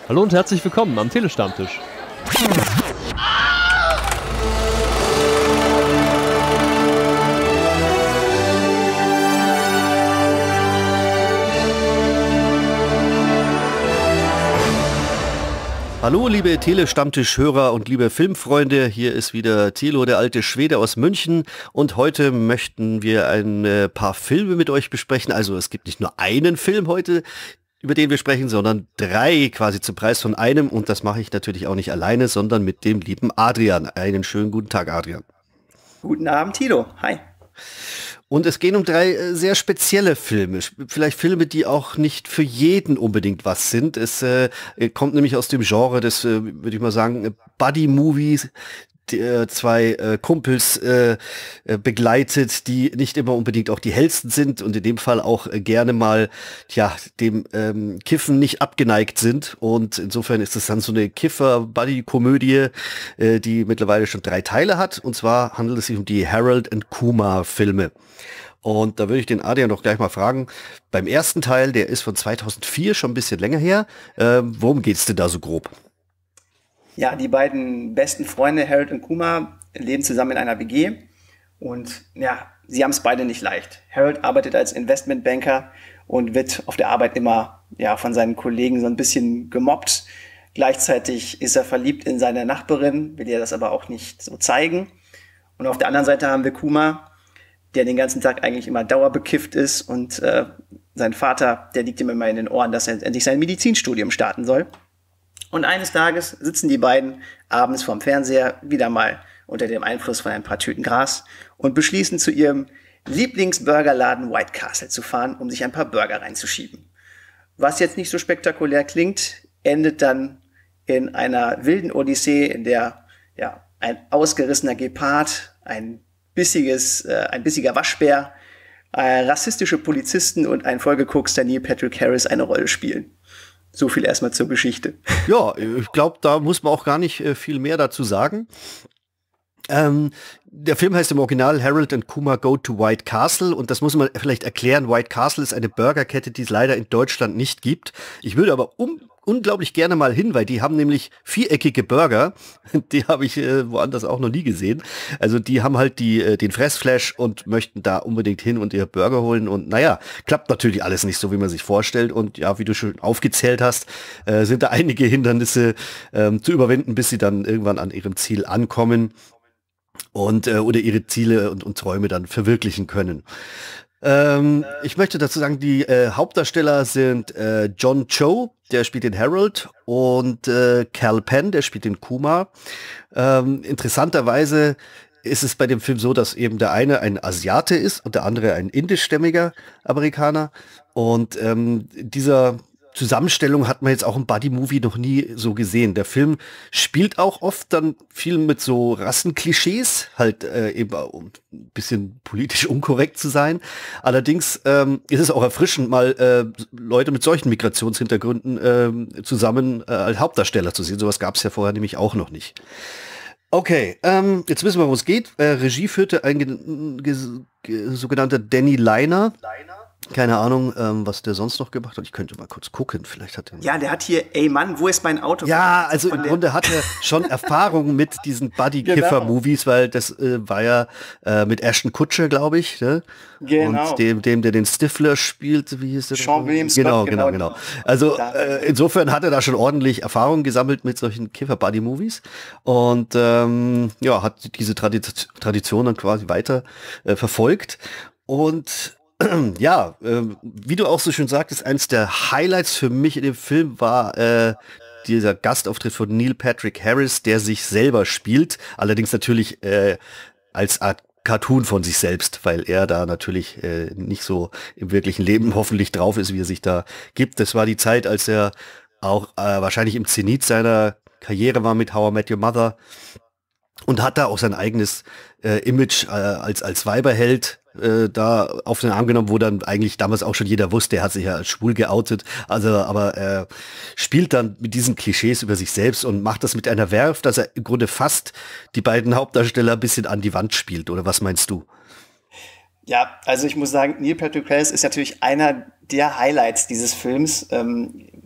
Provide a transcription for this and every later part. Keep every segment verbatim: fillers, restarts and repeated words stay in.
Hallo und herzlich willkommen am Telestammtisch. Hallo liebe Tele-Stammtisch-Hörer und liebe Filmfreunde, hier ist wieder Thilo, der alte Schwede aus München, und heute möchten wir ein äh, paar Filme mit euch besprechen. Also es gibt nicht nur einen Film heute, über den wir sprechen, sondern drei quasi zum Preis von einem, und das mache ich natürlich auch nicht alleine, sondern mit dem lieben Adrian. Einen schönen guten Tag, Adrian. Guten Abend, Thilo. Hi. Und es gehen um drei äh, sehr spezielle Filme. Vielleicht Filme, die auch nicht für jeden unbedingt was sind. Es äh, kommt nämlich aus dem Genre des, äh, würde ich mal sagen, Buddy-Movies, die, äh, zwei äh, Kumpels äh, äh, begleitet, die nicht immer unbedingt auch die hellsten sind und in dem Fall auch äh, gerne mal tja, dem ähm, Kiffen nicht abgeneigt sind. Und insofern ist es dann so eine Kiffer-Buddy-Komödie, äh, die mittlerweile schon drei Teile hat. Und zwar handelt es sich um die Harold and Kumar-Filme. Und da würde ich den Adrian doch gleich mal fragen, beim ersten Teil, der ist von zweitausendvier, schon ein bisschen länger her, äh, worum geht's denn da so grob? Ja, die beiden besten Freunde, Harold und Kumar, leben zusammen in einer W G und ja, sie haben es beide nicht leicht. Harold arbeitet als Investmentbanker und wird auf der Arbeit immer ja, von seinen Kollegen so ein bisschen gemobbt. Gleichzeitig ist er verliebt in seine Nachbarin, will ihr das aber auch nicht so zeigen. Und auf der anderen Seite haben wir Kumar, der den ganzen Tag eigentlich immer dauerbekifft ist, und äh, sein Vater, der liegt ihm immer in den Ohren, dass er endlich sein Medizinstudium starten soll. Und eines Tages sitzen die beiden abends vorm Fernseher wieder mal unter dem Einfluss von ein paar Tüten Gras und beschließen, zu ihrem Lieblingsburgerladen White Castle zu fahren, um sich ein paar Burger reinzuschieben. Was jetzt nicht so spektakulär klingt, endet dann in einer wilden Odyssee, in der ja, ein ausgerissener Gepard, ein bissiges, äh, ein bissiger Waschbär, äh, rassistische Polizisten und ein vollgekokster Neil Patrick Harris eine Rolle spielen. So viel erstmal zur Geschichte. Ja, ich glaube, da muss man auch gar nicht äh, viel mehr dazu sagen. Ähm, der Film heißt im Original Harold and Kumar Go to White Castle, und das muss man vielleicht erklären. White Castle ist eine Burgerkette, die es leider in Deutschland nicht gibt. Ich würde aber um unglaublich gerne mal hin, weil die haben nämlich viereckige Burger. Die habe ich äh, woanders auch noch nie gesehen. Also die haben halt die äh, den Fressflash und möchten da unbedingt hin und ihr Burger holen. Und naja, klappt natürlich alles nicht so, wie man sich vorstellt. Und ja, wie du schon aufgezählt hast, äh, sind da einige Hindernisse ähm, zu überwinden, bis sie dann irgendwann an ihrem Ziel ankommen und äh, oder ihre Ziele und, und Träume dann verwirklichen können. Ähm, ich möchte dazu sagen, die äh, Hauptdarsteller sind äh, John Cho, der spielt den Harold, und äh, Kal Penn, der spielt den Kumar. Ähm, interessanterweise ist es bei dem Film so, dass eben der eine ein Asiate ist und der andere ein indischstämmiger Amerikaner. Und ähm, dieser Zusammenstellung hat man jetzt auch im Buddy-Movie noch nie so gesehen. Der Film spielt auch oft dann viel mit so Rassenklischees, halt äh, eben um ein bisschen politisch unkorrekt zu sein. Allerdings ähm, ist es auch erfrischend, mal äh, Leute mit solchen Migrationshintergründen äh, zusammen äh, als Hauptdarsteller zu sehen. Sowas gab es ja vorher nämlich auch noch nicht. Okay, ähm, jetzt wissen wir, worum es geht. Äh, Regie führte ein ge ge ge sogenannter Danny Liner. Keine Ahnung, ähm, was der sonst noch gemacht hat. Ich könnte mal kurz gucken, vielleicht hat er... Ja, der hat hier, ey Mann, wo ist mein Auto? Ja, also im Grunde hat er schon Erfahrung mit diesen Buddy-Kiffer-Movies, weil das äh, war ja äh, mit Ashton Kutcher, glaube ich, ne? Genau. Und dem, dem, der den Stifler spielt, wie hieß der? Sean William Scott. Genau, genau, genau. Also äh, insofern hat er da schon ordentlich Erfahrung gesammelt mit solchen Kiffer-Buddy-Movies und ähm, ja, hat diese Tradi- Tradition dann quasi weiter äh, verfolgt. Und ja, äh, wie du auch so schön sagtest, eins der Highlights für mich in dem Film war äh, dieser Gastauftritt von Neil Patrick Harris, der sich selber spielt, allerdings natürlich äh, als Art Cartoon von sich selbst, weil er da natürlich äh, nicht so im wirklichen Leben hoffentlich drauf ist, wie er sich da gibt. Das war die Zeit, als er auch äh, wahrscheinlich im Zenit seiner Karriere war mit How I Met Your Mother und hat da auch sein eigenes äh, Image äh, als als Weiberheld äh, da auf den Arm genommen, wo dann eigentlich damals auch schon jeder wusste, er hat sich ja als schwul geoutet. Also, aber er spielt dann mit diesen Klischees über sich selbst und macht das mit einer Werf, dass er im Grunde fast die beiden Hauptdarsteller ein bisschen an die Wand spielt. Oder was meinst du? Ja, also ich muss sagen, Neil Patrick Harris ist natürlich einer der Highlights dieses Films. Ähm,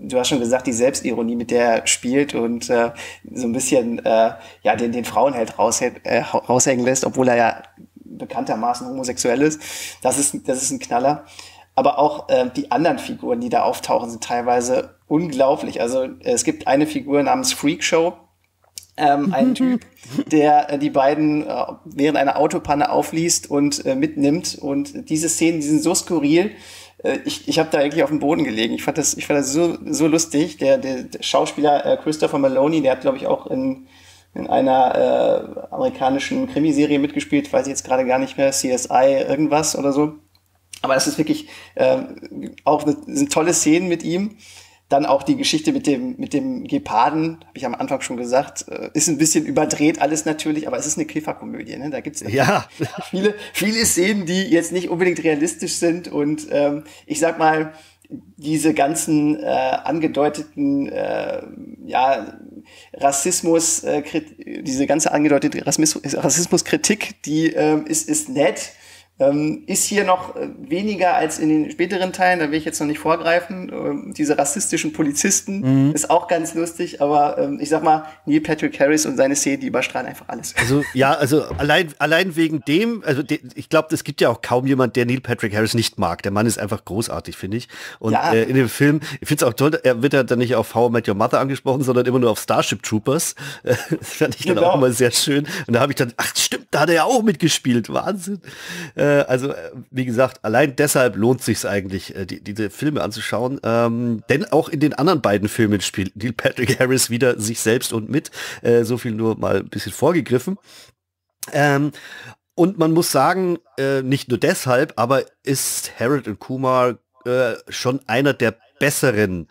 du hast schon gesagt, die Selbstironie, mit der er spielt und äh, so ein bisschen äh, ja den, den Frauenheld raushä- äh, raushängen lässt, obwohl er ja bekanntermaßen homosexuell ist. Das ist, das ist ein Knaller. Aber auch äh, die anderen Figuren, die da auftauchen, sind teilweise unglaublich. Also äh, es gibt eine Figur namens Freakshow, ähm, ein Typ, der äh, die beiden äh, während einer Autopanne aufliest und äh, mitnimmt. Und diese Szenen, die sind so skurril. Äh, ich ich habe da eigentlich auf dem Boden gelegen. Ich fand das, ich fand das so, so lustig. Der, der, der Schauspieler äh, Christopher Maloney, der hat, glaube ich, auch in in einer äh, amerikanischen Krimiserie mitgespielt, weiß ich jetzt gerade gar nicht mehr, C S I irgendwas oder so. Aber das ist wirklich äh, auch eine, sind tolle Szenen mit ihm. Dann auch die Geschichte mit dem mit dem Geparden, habe ich am Anfang schon gesagt, äh, ist ein bisschen überdreht alles natürlich, aber es ist eine Kifferkomödie. Ne? Da gibt es ja. viele, viele Szenen, die jetzt nicht unbedingt realistisch sind. Und ähm, ich sag mal, diese ganzen äh, angedeuteten äh, ja, Rassismus, äh, diese ganze angedeutete Rassismus, Rassismuskritik, die äh, ist, ist nett. Ähm, ist hier noch äh, weniger als in den späteren Teilen, da will ich jetzt noch nicht vorgreifen. Ähm, diese rassistischen Polizisten mhm. ist auch ganz lustig, aber ähm, ich sag mal, Neil Patrick Harris und seine Szenen, die überstrahlen einfach alles. Also ja, also allein, allein wegen dem, also de, ich glaube, es gibt ja auch kaum jemand, der Neil Patrick Harris nicht mag. Der Mann ist einfach großartig, finde ich. Und ja. äh, in dem Film, ich finde es auch toll, er wird ja dann nicht auf How I Met Your Mother angesprochen, sondern immer nur auf Starship Troopers. Äh, das fand ich dann genau. auch immer sehr schön. Und da habe ich dann, ach stimmt, da hat er ja auch mitgespielt. Wahnsinn. Äh, Also, wie gesagt, allein deshalb lohnt sich eigentlich, die, diese Filme anzuschauen. Ähm, denn auch in den anderen beiden Filmen spielt Neil Patrick Harris wieder sich selbst und mit. Äh, so viel nur mal ein bisschen vorgegriffen. Ähm, und man muss sagen, äh, nicht nur deshalb, aber ist Harold und Kumar äh, schon einer der besseren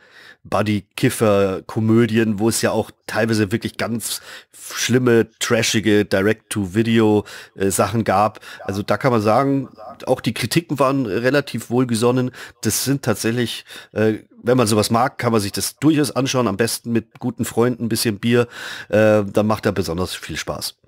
Buddy-Kiffer-Komödien, wo es ja auch teilweise wirklich ganz schlimme, trashige Direct-to-Video-Sachen gab. Also da kann man sagen, auch die Kritiken waren relativ wohlgesonnen. Das sind tatsächlich, äh, wenn man sowas mag, kann man sich das durchaus anschauen. Am besten mit guten Freunden, ein bisschen Bier. Äh, dann macht er besonders viel Spaß.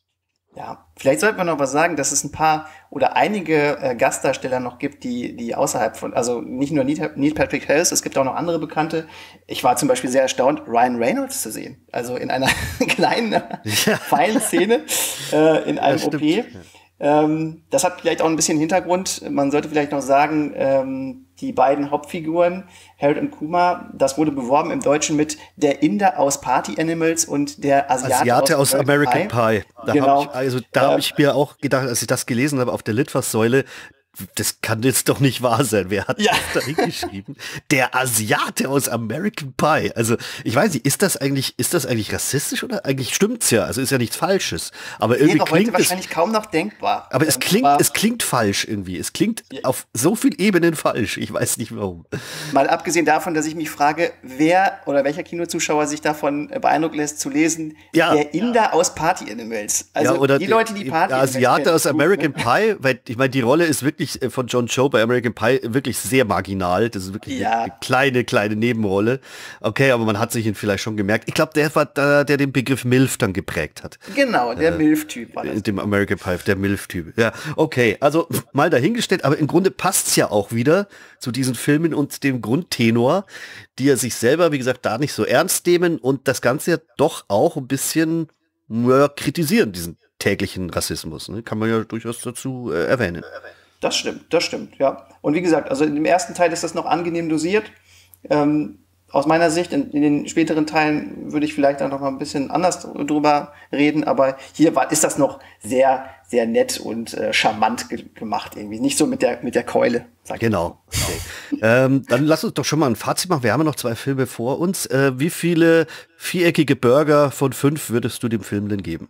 Ja, vielleicht sollte man noch was sagen, dass es ein paar oder einige äh, Gastdarsteller noch gibt, die die außerhalb von, also nicht nur Neil Patrick Harris, es gibt auch noch andere Bekannte. Ich war zum Beispiel sehr erstaunt, Ryan Reynolds zu sehen. Also in einer kleinen, ja. feinen Szene äh, in einem ja, O P. Ähm, das hat vielleicht auch ein bisschen Hintergrund. Man sollte vielleicht noch sagen, ähm, die beiden Hauptfiguren, Harold und Kumar, das wurde beworben im Deutschen mit der Inder aus Party Animals und der Asiate, Asiate aus, aus American Pie. Pie. Da genau. hab ich, also da äh, habe ich mir auch gedacht, als ich das gelesen habe auf der Litfaßsäule, das kann jetzt doch nicht wahr sein. Wer hat ja. das da hingeschrieben? Der Asiate aus American Pie. Also ich weiß nicht, ist das eigentlich, ist das eigentlich rassistisch oder eigentlich stimmt's ja? Also ist ja nichts Falsches. Aber irgendwie wäre klingt heute wahrscheinlich es, kaum noch denkbar. Aber es klingt, es klingt falsch irgendwie. Es klingt ja. auf so vielen Ebenen falsch. Ich weiß nicht warum. Mal abgesehen davon, dass ich mich frage, wer oder welcher Kinozuschauer sich davon beeindrucken lässt zu lesen, ja. der Inder aus Party Animals. Also ja, oder die Leute, die Party der Asiate aus American ne? Pie, weil ich meine, die Rolle ist wirklich von John Cho bei American Pie wirklich sehr marginal. Das ist wirklich ja. eine kleine, kleine Nebenrolle. Okay, aber man hat sich ihn vielleicht schon gemerkt. Ich glaube, der war da, der den Begriff MILF dann geprägt hat. Genau, der äh, MILF-Typ war das. Dem American Pie, der MILF-Typ. Ja, okay, also mal dahingestellt, aber im Grunde passt's ja auch wieder zu diesen Filmen und dem Grundtenor, die er sich selber, wie gesagt, da nicht so ernst nehmen und das Ganze ja doch auch ein bisschen ja, kritisieren, diesen täglichen Rassismus. Ne? Kann man ja durchaus dazu äh, erwähnen. Das stimmt, das stimmt, ja. Und wie gesagt, also im ersten Teil ist das noch angenehm dosiert. Ähm, aus meiner Sicht, in, in den späteren Teilen würde ich vielleicht auch noch mal ein bisschen anders drüber reden, aber hier war, ist das noch sehr, sehr nett und äh, charmant ge- gemacht irgendwie. Nicht so mit der, mit der Keule. Sag genau. Okay. ähm, dann lass uns doch schon mal ein Fazit machen. Wir haben ja noch zwei Filme vor uns. Äh, wie viele viereckige Burger von fünf würdest du dem Film denn geben?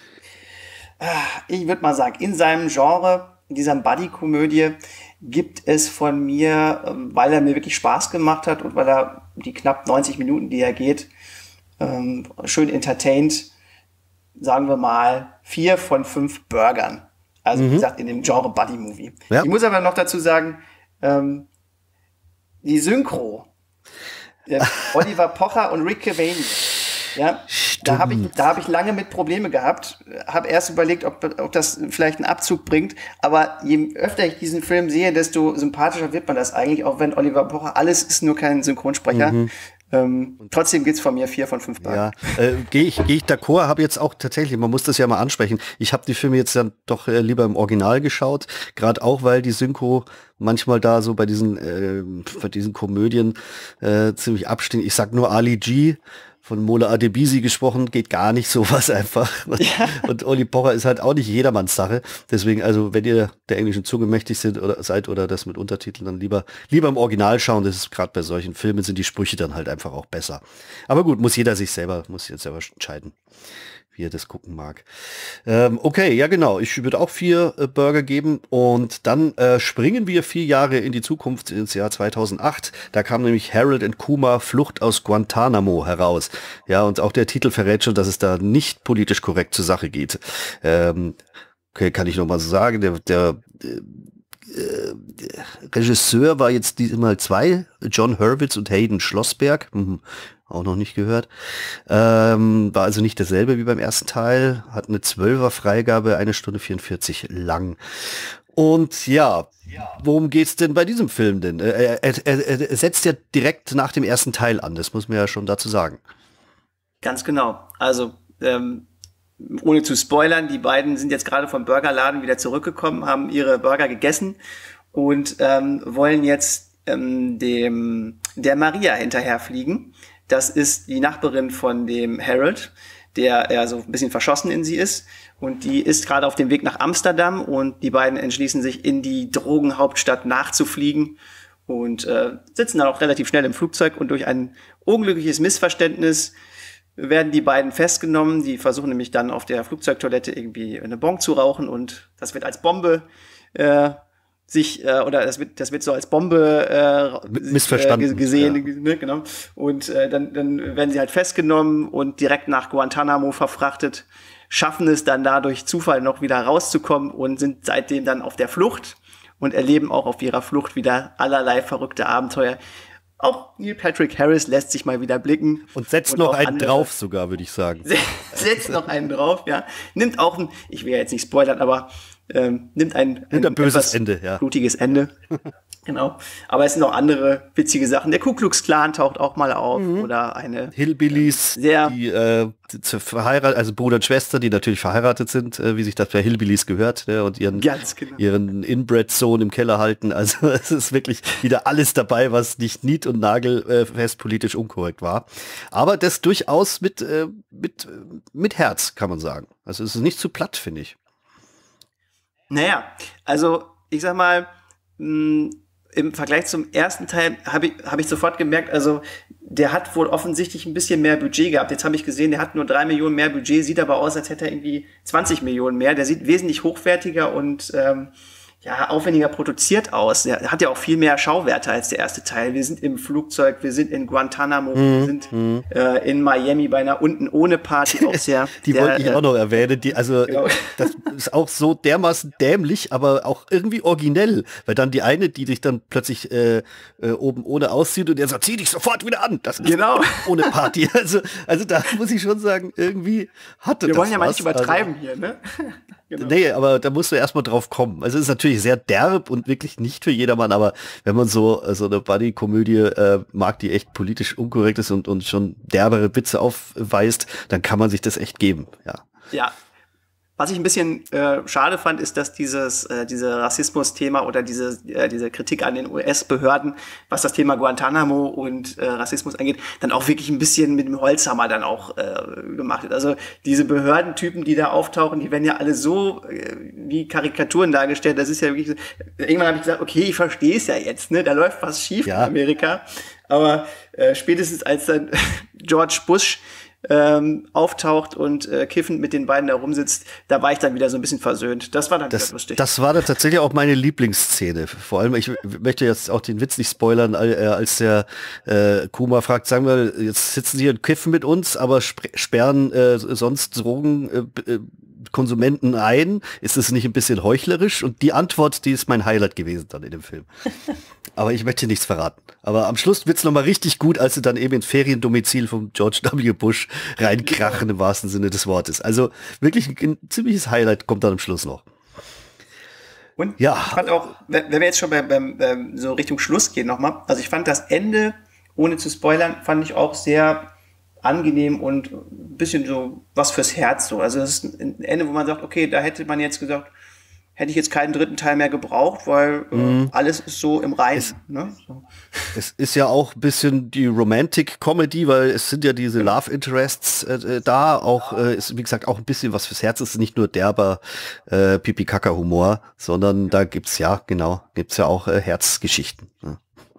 Ich würde mal sagen, in seinem Genre, in dieser Buddy-Komödie gibt es von mir, weil er mir wirklich Spaß gemacht hat und weil er die knapp neunzig Minuten, die er geht, ähm, schön entertaint, sagen wir mal, vier von fünf Burgern. Also mhm. wie gesagt, in dem Genre Buddy-Movie. Ja. Ich muss aber noch dazu sagen, ähm, die Synchro, äh, Oliver Pocher und Rick Cavani, ja, da habe ich, da habe ich lange mit Probleme gehabt. Habe erst überlegt, ob, ob das vielleicht einen Abzug bringt. Aber je öfter ich diesen Film sehe, desto sympathischer wird man das eigentlich. Auch wenn Oliver Pocher, alles ist nur kein Synchronsprecher. Mhm. Ähm, trotzdem gibt's von mir vier von fünf Burger. Ja, äh, gehe ich, geh ich d'accord, habe jetzt auch tatsächlich, man muss das ja mal ansprechen, ich habe die Filme jetzt dann doch äh, lieber im Original geschaut, gerade auch, weil die Synchro manchmal da so bei diesen, äh, bei diesen Komödien äh, ziemlich abstinkt. Ich sag nur Ali G, von Mola Adebisi gesprochen, geht gar nicht sowas einfach. Ja. Und Oli Pocher ist halt auch nicht jedermanns Sache. Deswegen, also wenn ihr der englischen Zunge mächtig sind oder seid oder das mit Untertiteln, dann lieber lieber im Original schauen. Das ist gerade bei solchen Filmen sind die Sprüche dann halt einfach auch besser. Aber gut, muss jeder sich selber, muss jetzt selber entscheiden, wie er das gucken mag. Ähm, okay, ja genau. Ich würde auch vier äh, Burger geben und dann äh, springen wir vier Jahre in die Zukunft ins Jahr zweitausendacht. Da kam nämlich Harold and Kumar Flucht aus Guantanamo heraus. Ja, und auch der Titel verrät schon, dass es da nicht politisch korrekt zur Sache geht. Ähm, okay, kann ich noch mal so sagen. Der, der äh, Regisseur war jetzt diesmal zwei, John Hurwitz und Hayden Schlossberg. Mhm. Auch noch nicht gehört. Ähm, war also nicht dasselbe wie beim ersten Teil. Hat eine zwölfer Freigabe, eine Stunde vierundvierzig lang. Und ja, worum geht's denn bei diesem Film denn? Er, er, er, er setzt ja direkt nach dem ersten Teil an, das muss man ja schon dazu sagen. Ganz genau. Also, ähm, ohne zu spoilern, die beiden sind jetzt gerade vom Burgerladen wieder zurückgekommen, haben ihre Burger gegessen und ähm, wollen jetzt ähm, dem der Maria hinterherfliegen. Das ist die Nachbarin von dem Harold, der ja so ein bisschen verschossen in sie ist. Und die ist gerade auf dem Weg nach Amsterdam und die beiden entschließen sich, in die Drogenhauptstadt nachzufliegen und äh, sitzen dann auch relativ schnell im Flugzeug. Und durch ein unglückliches Missverständnis werden die beiden festgenommen. Die versuchen nämlich dann auf der Flugzeugtoilette irgendwie eine Bon zu rauchen und das wird als Bombe äh, sich äh, oder das wird das wird so als Bombe äh, missverstanden äh, gesehen, ja. ne, genau. Und äh, dann dann werden sie halt festgenommen und direkt nach Guantanamo verfrachtet, schaffen es dann da durch Zufall noch wieder rauszukommen und sind seitdem dann auf der Flucht und erleben auch auf ihrer Flucht wieder allerlei verrückte Abenteuer. Auch Neil Patrick Harris lässt sich mal wieder blicken. Und setzt und noch einen andere. drauf sogar, würde ich sagen. Setzt noch einen drauf, ja. Nimmt auch ein, ich will ja jetzt nicht spoilern, aber ähm, nimmt ein, ein, ein böses Ende, ja. blutiges Ende. Genau. Aber es sind noch andere witzige Sachen. Der Ku Klux Klan taucht auch mal auf mhm. oder eine Hillbillies, sehr die, äh, die verheiratet, also Bruder und Schwester, die natürlich verheiratet sind, äh, wie sich das bei Hillbillies gehört, ne, und ihren Ganz genau. ihren Inbred-Sohn im Keller halten. Also es ist wirklich wieder alles dabei, was nicht nied- und nagelfest politisch unkorrekt war. Aber das durchaus mit äh, mit mit Herz, kann man sagen. Also es ist nicht zu platt, finde ich. Naja, also ich sag mal, mh, im Vergleich zum ersten Teil habe ich, hab ich sofort gemerkt, also der hat wohl offensichtlich ein bisschen mehr Budget gehabt. Jetzt habe ich gesehen, der hat nur drei Millionen mehr Budget, sieht aber aus, als hätte er irgendwie zwanzig Millionen mehr. Der sieht wesentlich hochwertiger und ähm, ja, aufwendiger produziert aus. Der hat ja auch viel mehr Schauwerte als der erste Teil. Wir sind im Flugzeug, wir sind in Guantanamo, mm, wir sind mm. äh, in Miami bei einer unten ohne Party auch sehr. Die der, wollte ich äh, auch noch erwähnen. Die, also genau. Das ist auch so dermaßen dämlich, aber auch irgendwie originell. Weil dann die eine, die dich dann plötzlich äh, äh, oben ohne auszieht und der sagt, zieh dich sofort wieder an. Das ist genau. ohne Party. Also, also da muss ich schon sagen, irgendwie hatte Wir das wollen ja mal was. nicht übertreiben also, hier, ne? Genau. Nee, aber da musst du erstmal drauf kommen. Also es ist natürlich sehr derb und wirklich nicht für jedermann, aber wenn man so so eine Buddy-Komödie äh, mag, die echt politisch unkorrekt ist und, und schon derbere Witze aufweist, dann kann man sich das echt geben, ja. Ja. Was ich ein bisschen äh, schade fand, ist, dass dieses äh, diese Rassismus-Thema oder diese äh, diese Kritik an den U S-Behörden, was das Thema Guantanamo und äh, Rassismus angeht, dann auch wirklich ein bisschen mit dem Holzhammer dann auch äh, gemacht wird. Also diese Behördentypen, die da auftauchen, die werden ja alle so äh, wie Karikaturen dargestellt. Das ist ja wirklich so, irgendwann habe ich gesagt, okay, ich verstehe es ja jetzt, ne? Da läuft was schief ja. in Amerika. Aber äh, spätestens als dann George Bush Ähm, auftaucht und äh, kiffend mit den beiden da rumsitzt, da war ich dann wieder so ein bisschen versöhnt. Das war dann das, wieder lustig. Das war dann tatsächlich auch meine Lieblingsszene. Vor allem, ich möchte jetzt auch den Witz nicht spoilern, als der äh, Kuma fragt, sagen wir, jetzt sitzen Sie hier und kiffen mit uns, aber sperren äh, sonst Drogen äh, Konsumenten ein. Ist es nicht ein bisschen heuchlerisch? Und die Antwort, die ist mein Highlight gewesen dann in dem Film. Aber ich möchte nichts verraten. Aber am Schluss wird's noch mal richtig gut, als sie dann eben ins Feriendomizil von George W. Bush reinkrachen, im wahrsten Sinne des Wortes. Also wirklich ein, ein ziemliches Highlight kommt dann am Schluss noch. Und ja. Ich fand auch, wenn wir jetzt schon beim, beim, beim so Richtung Schluss gehen nochmal, also ich fand das Ende ohne zu spoilern, fand ich auch sehr angenehm und ein bisschen so was fürs Herz so. Also es ist ein Ende, wo man sagt, okay, da hätte man jetzt gesagt, hätte ich jetzt keinen dritten Teil mehr gebraucht, weil äh, mm. alles ist so im Reinen. Es, ne? so. es ist ja auch ein bisschen die Romantic Comedy, weil es sind ja diese Love Interests äh, da, auch äh, ist wie gesagt auch ein bisschen was fürs Herz, es ist nicht nur derber äh, Pipi-Kaka-Humor, sondern da gibt's ja, genau, gibt's ja auch äh, Herzgeschichten. Ja.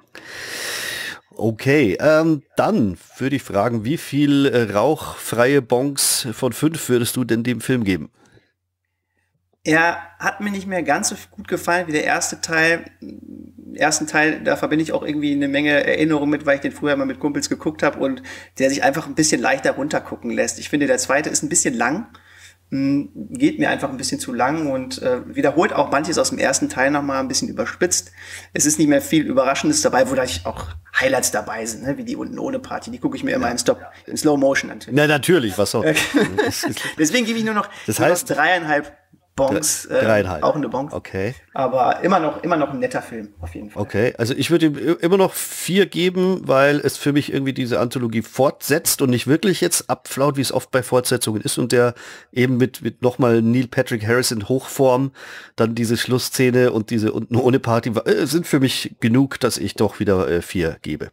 Okay, ähm, dann würde ich fragen, wie viel äh, rauchfreie Bonks von fünf würdest du denn dem Film geben? Er hat mir nicht mehr ganz so gut gefallen wie der erste Teil. Im ersten Teil, da verbinde ich auch irgendwie eine Menge Erinnerungen mit, weil ich den früher mal mit Kumpels geguckt habe und der sich einfach ein bisschen leichter runtergucken lässt. Ich finde, der zweite ist ein bisschen lang, geht mir einfach ein bisschen zu lang und äh, wiederholt auch manches aus dem ersten Teil nochmal ein bisschen überspitzt. Es ist nicht mehr viel Überraschendes dabei, wo da auch Highlights dabei sind, ne? Wie die unten ohne Party. Die gucke ich mir immer ja. in Stop, in Slow Motion natürlich. Na natürlich, was soll. Deswegen gebe ich nur noch, das heißt, nur noch dreieinhalb Bonks, äh, auch eine Bonk. Okay. Aber immer noch, immer noch ein netter Film, auf jeden Fall. Okay, also ich würde ihm immer noch vier geben, weil es für mich irgendwie diese Anthologie fortsetzt und nicht wirklich jetzt abflaut, wie es oft bei Fortsetzungen ist und der eben mit, mit nochmal Neil Patrick Harris in Hochform, dann diese Schlussszene und diese unten ohne Party äh, sind für mich genug, dass ich doch wieder äh, vier gebe.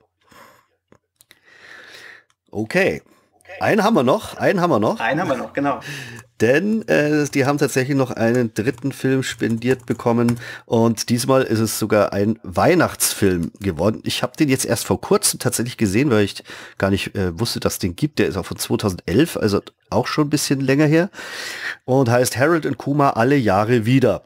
Okay. Einen haben wir noch, einen haben wir noch. Einen haben wir noch, genau. Denn äh, die haben tatsächlich noch einen dritten Film spendiert bekommen und diesmal ist es sogar ein Weihnachtsfilm geworden. Ich habe den jetzt erst vor kurzem tatsächlich gesehen, weil ich gar nicht äh, wusste, dass es den gibt. Der ist auch von zweitausendelf, also auch schon ein bisschen länger her und heißt Harold und Kumar alle Jahre wieder.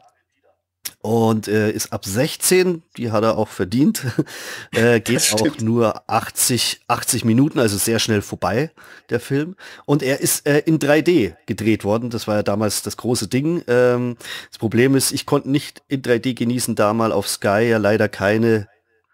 Und äh, ist ab sechzehn, die hat er auch verdient, äh, geht auch nur achtzig, achtzig Minuten, also sehr schnell vorbei, der Film. Und er ist äh, in drei D gedreht worden, das war ja damals das große Ding. Ähm, das Problem ist, ich konnte nicht in drei D genießen, da mal auf Sky ja leider keine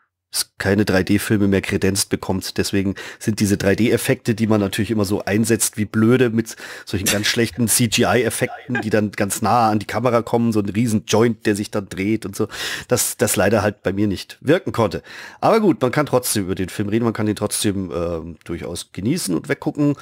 keine drei D-Filme mehr kredenzt bekommt. Deswegen sind diese drei D-Effekte, die man natürlich immer so einsetzt wie blöde mit solchen ganz schlechten C G I-Effekten, die dann ganz nah an die Kamera kommen, so ein riesen Joint, der sich dann dreht und so, dass das leider halt bei mir nicht wirken konnte. Aber gut, man kann trotzdem über den Film reden, man kann den trotzdem äh, durchaus genießen und weggucken.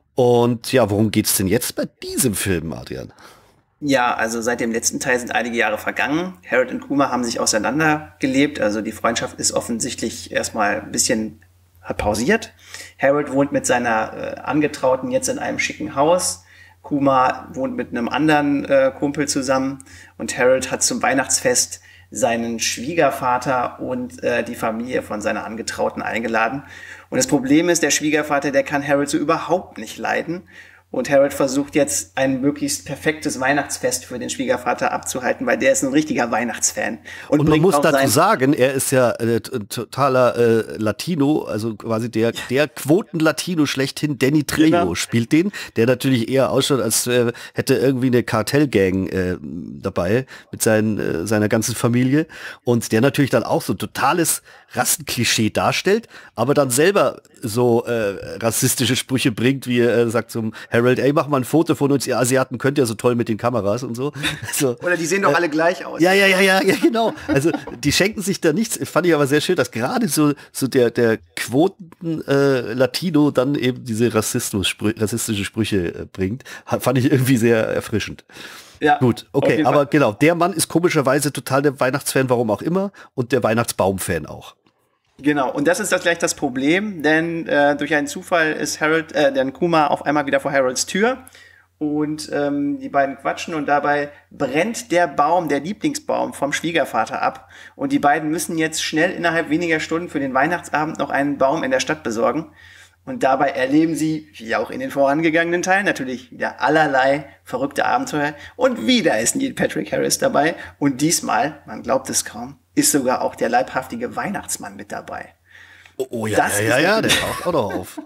Und ja, worum geht's denn jetzt bei diesem Film, Adrian? Ja, also seit dem letzten Teil sind einige Jahre vergangen. Harold und Kumar haben sich auseinandergelebt. Also die Freundschaft ist offensichtlich erstmal ein bisschen hat pausiert. Harold wohnt mit seiner äh, Angetrauten jetzt in einem schicken Haus. Kumar wohnt mit einem anderen äh, Kumpel zusammen. Und Harold hat zum Weihnachtsfest seinen Schwiegervater und äh, die Familie von seiner Angetrauten eingeladen. Und das Problem ist, der Schwiegervater, der kann Harold so überhaupt nicht leiden. Und Harold versucht jetzt ein möglichst perfektes Weihnachtsfest für den Schwiegervater abzuhalten, weil der ist ein richtiger Weihnachtsfan. Und, und man muss dazu sagen, er ist ja äh, totaler äh, Latino, also quasi der, der Quoten-Latino schlechthin. Danny Trejo genau. spielt den, der natürlich eher ausschaut, als äh, hätte irgendwie eine Kartellgang äh, dabei mit seinen, äh, seiner ganzen Familie. Und der natürlich dann auch so totales Rassenklischee darstellt, aber dann selber so äh, rassistische Sprüche bringt, wie er äh, sagt zum Harold, ey, mach mal ein Foto von uns, ihr Asiaten könnt ja so toll mit den Kameras und so. so Oder die sehen doch äh, alle gleich aus. Ja, ja, ja, ja, ja, genau. Also die schenken sich da nichts. Fand ich aber sehr schön, dass gerade so so der der Quoten-Latino äh, dann eben diese Rassismus, Sprü rassistische Sprüche äh, bringt. Fand ich irgendwie sehr erfrischend. Ja, gut, okay, aber Fall. Genau, der Mann ist komischerweise total der Weihnachtsfan, warum auch immer, und der Weihnachtsbaum-Fan auch. Genau, und das ist das gleich das Problem, denn äh, durch einen Zufall ist Harold, äh, der Kumar auf einmal wieder vor Harolds Tür und ähm, die beiden quatschen und dabei brennt der Baum, der Lieblingsbaum vom Schwiegervater ab und die beiden müssen jetzt schnell innerhalb weniger Stunden für den Weihnachtsabend noch einen Baum in der Stadt besorgen. Und dabei erleben sie, wie auch in den vorangegangenen Teilen, natürlich wieder allerlei verrückte Abenteuer. Und wieder ist Neil Patrick Harris dabei. Und diesmal, man glaubt es kaum, ist sogar auch der leibhaftige Weihnachtsmann mit dabei. Oh, oh ja, das ja, ja, ja, der taucht auch noch auf.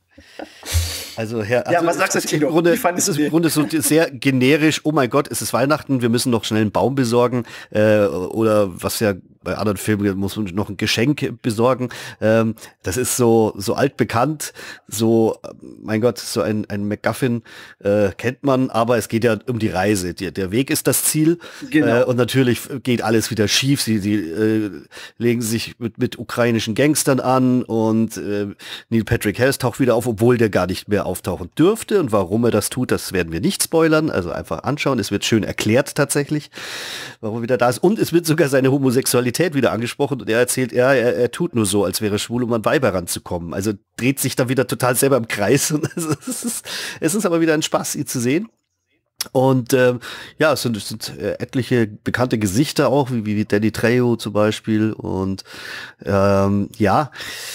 Also, Herr, also ja, was sagst du, Tino? Im Grunde, es ist im Grunde so sehr generisch, oh mein Gott, es ist Weihnachten, wir müssen noch schnell einen Baum besorgen. Äh, oder was ja bei anderen Filmen muss man noch ein Geschenk besorgen. Ähm, das ist so so altbekannt, so, mein Gott, so ein, ein MacGuffin äh, kennt man, aber es geht ja um die Reise. Der, der Weg ist das Ziel. Genau. Äh, und natürlich geht alles wieder schief. Sie, sie äh, legen sich mit, mit ukrainischen Gangstern an und äh, Neil Patrick Harris taucht wieder auf, obwohl der gar nicht mehr auftauchen dürfte. Und warum er das tut, das werden wir nicht spoilern. Also einfach anschauen. Es wird schön erklärt tatsächlich, warum er wieder da ist. Und es wird sogar seine Homosexualität wieder angesprochen. Und er erzählt, ja, er, er tut nur so, als wäre er schwul, um an Weiber ranzukommen. Also dreht sich da wieder total selber im Kreis. Und es, ist, es ist aber wieder ein Spaß, ihn zu sehen. Und ähm, ja, es sind, es sind äh, etliche bekannte Gesichter auch, wie, wie Danny Trejo zum Beispiel. Und ähm, ja,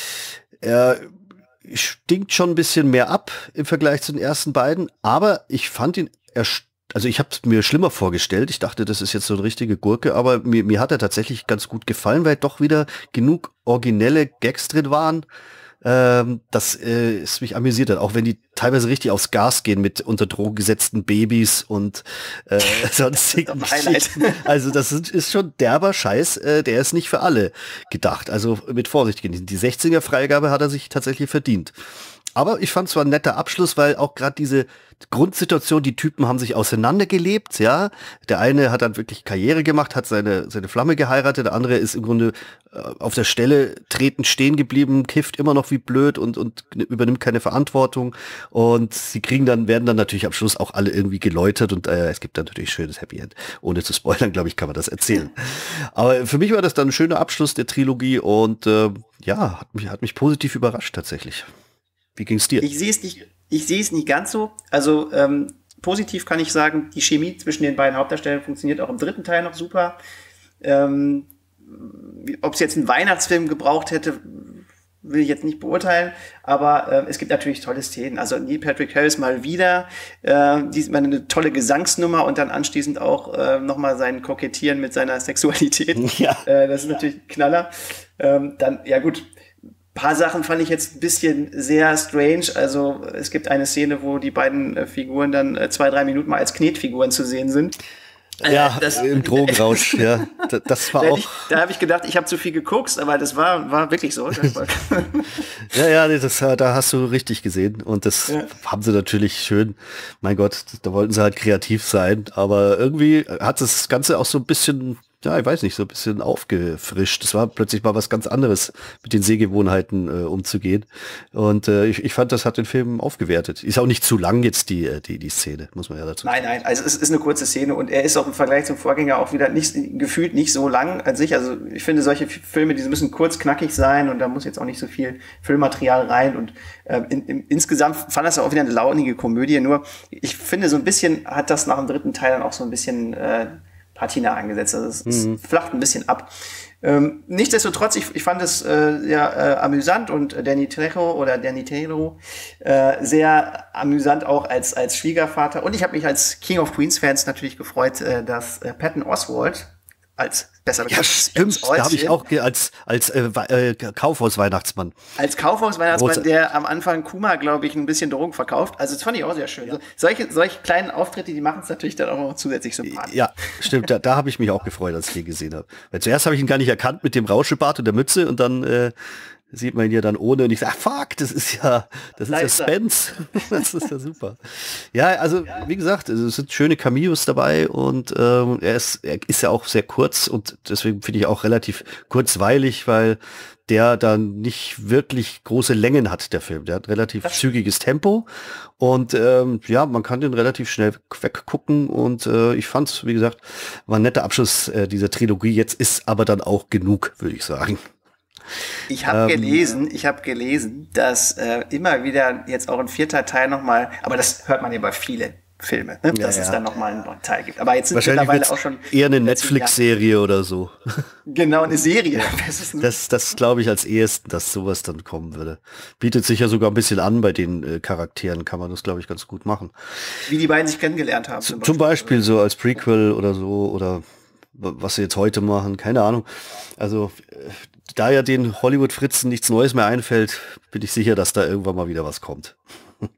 er stinkt schon ein bisschen mehr ab im Vergleich zu den ersten beiden. Aber ich fand ihn erst Also ich habe es mir schlimmer vorgestellt. Ich dachte, das ist jetzt so eine richtige Gurke, aber mir, mir hat er tatsächlich ganz gut gefallen, weil doch wieder genug originelle Gags drin waren, ähm, dass äh, es mich amüsiert hat. Auch wenn die teilweise richtig aufs Gas gehen mit unter Drogen gesetzten Babys und äh, sonstigen Geschichten. Also das ist, ist schon derber Scheiß, äh, der ist nicht für alle gedacht. Also mit Vorsicht genießen. Die sechzehner-Freigabe hat er sich tatsächlich verdient. Aber ich fand es zwar ein netter Abschluss, weil auch gerade diese Grundsituation, die Typen haben sich auseinandergelebt, ja. Der eine hat dann wirklich Karriere gemacht, hat seine seine Flamme geheiratet, der andere ist im Grunde äh, auf der Stelle tretend stehen geblieben, kifft immer noch wie blöd und und übernimmt keine Verantwortung. Und sie kriegen dann, werden dann natürlich am Schluss auch alle irgendwie geläutert und äh, es gibt dann natürlich ein schönes Happy End. Ohne zu spoilern, glaube ich, kann man das erzählen. Aber für mich war das dann ein schöner Abschluss der Trilogie und äh, ja, hat mich, hat mich positiv überrascht tatsächlich. Wie ging's dir? Ich sehe es nicht, ich sehe es nicht ganz so. Also ähm, positiv kann ich sagen, die Chemie zwischen den beiden Hauptdarstellern funktioniert auch im dritten Teil noch super. Ähm, ob es jetzt einen Weihnachtsfilm gebraucht hätte, will ich jetzt nicht beurteilen, aber äh, es gibt natürlich tolle Szenen. Also Neil Patrick Harris mal wieder, äh, diesmal eine tolle Gesangsnummer und dann anschließend auch äh, nochmal sein Kokettieren mit seiner Sexualität. Ja. Äh, das ist natürlich ein Knaller. Ähm, dann, ja gut, paar Sachen fand ich jetzt ein bisschen sehr strange. Also es gibt eine Szene, wo die beiden äh, Figuren dann äh, zwei, drei Minuten mal als Knetfiguren zu sehen sind. Ja, das, im Drogenrausch, ja. Das, das war da auch. Ich, da habe ich gedacht, ich habe zu viel gekokst, aber das war, war wirklich so. ja, ja, das, da hast du richtig gesehen. Und das ja. haben sie natürlich schön, mein Gott, da wollten sie halt kreativ sein. Aber irgendwie hat das Ganze auch so ein bisschen, ja, ich weiß nicht, so ein bisschen aufgefrischt. Es war plötzlich mal was ganz anderes, mit den Sehgewohnheiten äh, umzugehen. Und äh, ich, ich fand, das hat den Film aufgewertet. Ist auch nicht zu lang jetzt die, die, die Szene, muss man ja dazu sagen. Nein, nein, also es ist eine kurze Szene und er ist auch im Vergleich zum Vorgänger auch wieder nicht, gefühlt nicht so lang an sich. Also ich finde, solche Filme, die müssen kurz, knackig sein und da muss jetzt auch nicht so viel Füllmaterial rein. Und äh, in, in, insgesamt fand das auch wieder eine launige Komödie. Nur ich finde, so ein bisschen hat das nach dem dritten Teil dann auch so ein bisschen äh, Patina eingesetzt. Also es, mhm. es flacht ein bisschen ab. Ähm, nichtsdestotrotz, ich, ich fand es äh, sehr äh, amüsant und Danny Trejo oder Danny Trejo äh, sehr amüsant auch als als Schwiegervater. Und ich habe mich als King of Queens Fans natürlich gefreut, äh, dass äh, Patton Oswalt als besser ja, stimmt, da habe ich auch als als äh, äh, Kaufhaus-Weihnachtsmann. Als Kaufhaus-Weihnachtsmann, der am Anfang Kuma, glaube ich, ein bisschen Drogen verkauft. Also das fand ich auch sehr schön. Ja. So, solche, solche kleinen Auftritte, die machen es natürlich dann auch noch zusätzlich sympathisch. Ja, stimmt, da, da habe ich mich auch gefreut, als ich ihn gesehen habe. Weil zuerst habe ich ihn gar nicht erkannt mit dem Rauschebart und der Mütze und dann äh, sieht man ihn ja dann ohne und ich sage, fuck, das ist ja, das ist Leister. ja Spence. Das ist ja super. Ja, also wie gesagt, es sind schöne Cameos dabei und ähm, er ist, er ist ja auch sehr kurz und deswegen finde ich auch relativ kurzweilig, weil der dann nicht wirklich große Längen hat, der Film. Der hat relativ das zügiges Tempo und ähm, ja, man kann den relativ schnell weggucken und äh, ich fand es, wie gesagt, war ein netter Abschluss äh, dieser Trilogie. Jetzt ist aber dann auch genug, würde ich sagen. Ich habe ähm, gelesen, ich habe gelesen, dass äh, immer wieder jetzt auch ein vierter Teil nochmal, aber das hört man ja bei vielen Filmen, ne? dass ja, es ja. dann nochmal einen Teil gibt. Aber jetzt sind mittlerweile auch schon eher eine Netflix-Serie oder so. Genau, eine Serie. Das, das glaube ich als ehesten, dass sowas dann kommen würde. Bietet sich ja sogar ein bisschen an bei den äh, Charakteren, kann man das, glaube ich, ganz gut machen. Wie die beiden sich kennengelernt haben. Zum Beispiel, zum Beispiel so als Prequel oder so oder was sie jetzt heute machen, keine Ahnung. Also da ja den Hollywood-Fritzen nichts Neues mehr einfällt, bin ich sicher, dass da irgendwann mal wieder was kommt.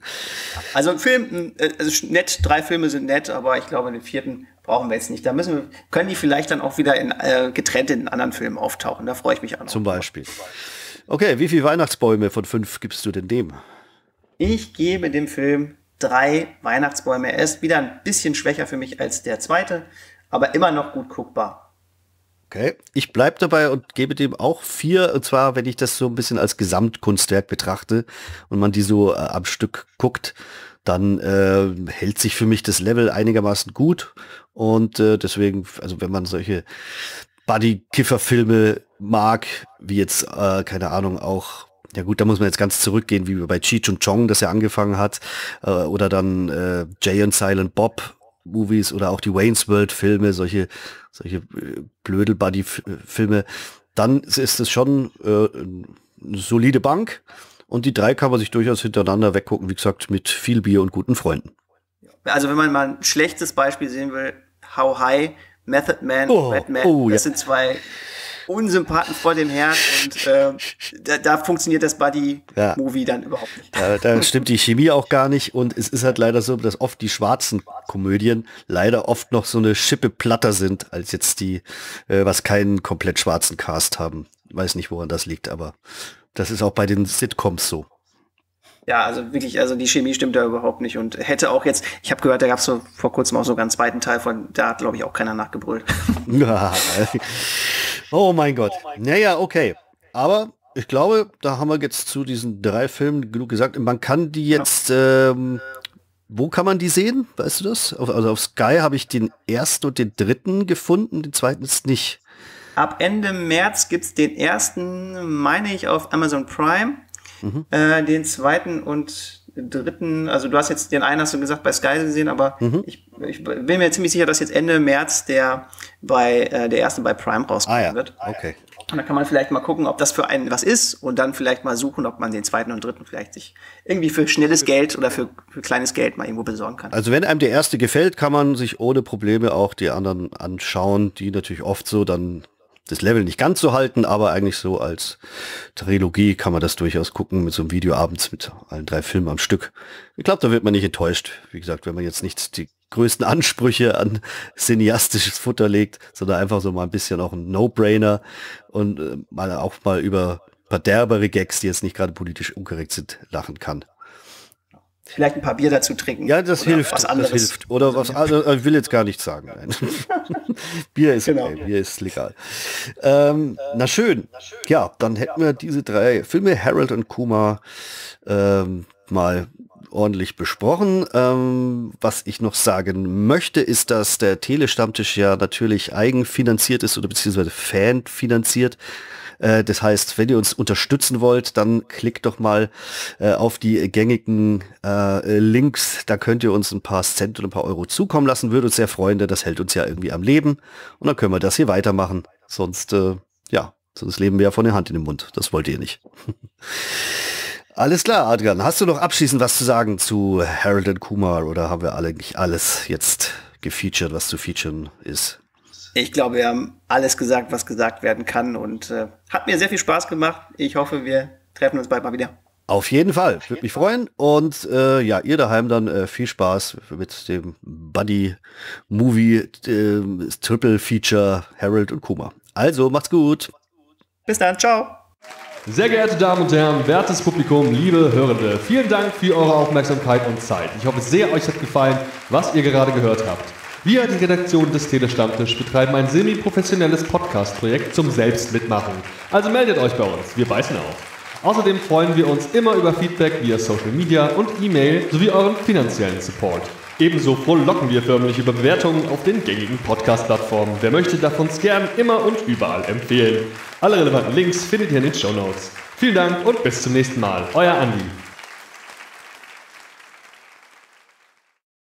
Also ein Film, also nett, drei Filme sind nett, aber ich glaube, den vierten brauchen wir jetzt nicht. Da müssen wir, können die vielleicht dann auch wieder in, äh, getrennt in anderen Filmen auftauchen. Da freue ich mich an. Zum Beispiel. Okay, wie viele Weihnachtsbäume von fünf gibst du denn dem? Ich gebe dem Film drei Weihnachtsbäume. Er ist wieder ein bisschen schwächer für mich als der zweite, aber immer noch gut guckbar. Okay, ich bleibe dabei und gebe dem auch vier, und zwar, wenn ich das so ein bisschen als Gesamtkunstwerk betrachte und man die so äh, am Stück guckt, dann äh, hält sich für mich das Level einigermaßen gut und äh, deswegen, also wenn man solche Buddy-Kiffer-Filme mag, wie jetzt, äh, keine Ahnung, auch, ja gut, da muss man jetzt ganz zurückgehen, wie bei Cheech und Chong, das ja angefangen hat, äh, oder dann äh, Jay and Silent Bob Movies oder auch die Wayne's World Filme, solche solche äh, Blödel-Buddy-Filme, dann ist es schon äh, eine solide Bank und die drei kann man sich durchaus hintereinander weggucken, wie gesagt, mit viel Bier und guten Freunden. Also wenn man mal ein schlechtes Beispiel sehen will, How High, Method Man, Oh, Red Man, oh, das ja. sind zwei Unsympathen vor dem Herrn und äh, da, da funktioniert das Buddy-Movie Ja. dann überhaupt nicht. Da, da stimmt die Chemie auch gar nicht und es ist halt leider so, dass oft die schwarzen Komödien leider oft noch so eine Schippe platter sind, als jetzt die, äh, was keinen komplett schwarzen Cast haben. Weiß nicht, woran das liegt, aber das ist auch bei den Sitcoms so. Ja, also wirklich, also die Chemie stimmt da überhaupt nicht und hätte auch jetzt, ich habe gehört, da gab es so vor kurzem auch sogar einen zweiten Teil von, da hat glaube ich auch keiner nachgebrüllt. Oh mein Gott. Naja, okay. Aber ich glaube, da haben wir jetzt zu diesen drei Filmen genug gesagt. Man kann die jetzt, ähm, wo kann man die sehen? Weißt du das? Auf, also auf Sky habe ich den ersten und den dritten gefunden, den zweiten ist nicht. Ab Ende März gibt's den ersten, meine ich, auf Amazon Prime. Mhm. Äh, den zweiten und dritten, also du hast jetzt den einen, hast du gesagt, bei Sky gesehen, aber mhm. ich, ich bin mir ziemlich sicher, dass jetzt Ende März der bei äh, der erste bei Prime rauskommen ah, ja. wird. Okay. Und da kann man vielleicht mal gucken, ob das für einen was ist und dann vielleicht mal suchen, ob man den zweiten und dritten vielleicht sich irgendwie für schnelles Geld oder für, für kleines Geld mal irgendwo besorgen kann. Also wenn einem der erste gefällt, kann man sich ohne Probleme auch die anderen anschauen, die natürlich oft so dann das Level nicht ganz so halten, aber eigentlich so als Trilogie kann man das durchaus gucken mit so einem Video abends mit allen drei Filmen am Stück. Ich glaube, da wird man nicht enttäuscht. Wie gesagt, wenn man jetzt nicht die größten Ansprüche an cineastisches Futter legt, sondern einfach so mal ein bisschen auch ein No-Brainer und äh, mal auch mal über ein paar derbere Gags, die jetzt nicht gerade politisch unkorrekt sind, lachen kann. Vielleicht ein paar Bier dazu trinken. Ja, das hilft. Was anderes. Das hilft. Oder was anderes. Ich will jetzt gar nicht sagen. Nein. Bier ist Genau. okay, Bier ist legal. Ähm, na schön. Ja, dann hätten wir diese drei Filme, Harold und Kumar, ähm, mal ordentlich besprochen. Ähm, was ich noch sagen möchte, ist, dass der Telestammtisch ja natürlich eigenfinanziert ist oder beziehungsweise fanfinanziert. Äh, das heißt, wenn ihr uns unterstützen wollt, dann klickt doch mal äh, auf die gängigen äh, Links. Da könnt ihr uns ein paar Cent oder ein paar Euro zukommen lassen. Würde uns sehr freuen, denn das hält uns ja irgendwie am Leben. Und dann können wir das hier weitermachen. Sonst, äh, ja, sonst leben wir ja von der Hand in den Mund. Das wollt ihr nicht. Alles klar, Adrian. Hast du noch abschließend was zu sagen zu Harold und Kumar oder haben wir eigentlich alles jetzt gefeatured, was zu featuren ist? Ich glaube, wir haben alles gesagt, was gesagt werden kann und äh, hat mir sehr viel Spaß gemacht. Ich hoffe, wir treffen uns bald mal wieder. Auf jeden Fall, würde mich freuen. Und äh, ja, ihr daheim dann äh, viel Spaß mit dem Buddy-Movie äh, Triple-Feature Harold und Kumar. Also, macht's gut. Bis dann, ciao. Sehr geehrte Damen und Herren, wertes Publikum, liebe Hörende, vielen Dank für eure Aufmerksamkeit und Zeit. Ich hoffe sehr, euch hat gefallen, was ihr gerade gehört habt. Wir, die Redaktion des Telestammtisch, betreiben ein semi-professionelles Podcast-Projekt zum Selbstmitmachen. Also meldet euch bei uns, wir beißen auf. Außerdem freuen wir uns immer über Feedback via Social Media und E-Mail sowie euren finanziellen Support. Ebenso frohlocken wir förmlich über Bewertungen auf den gängigen Podcast-Plattformen. Wer möchte, darf uns gern immer und überall empfehlen. Alle relevanten Links findet ihr in den Shownotes. Vielen Dank und bis zum nächsten Mal. Euer Andi.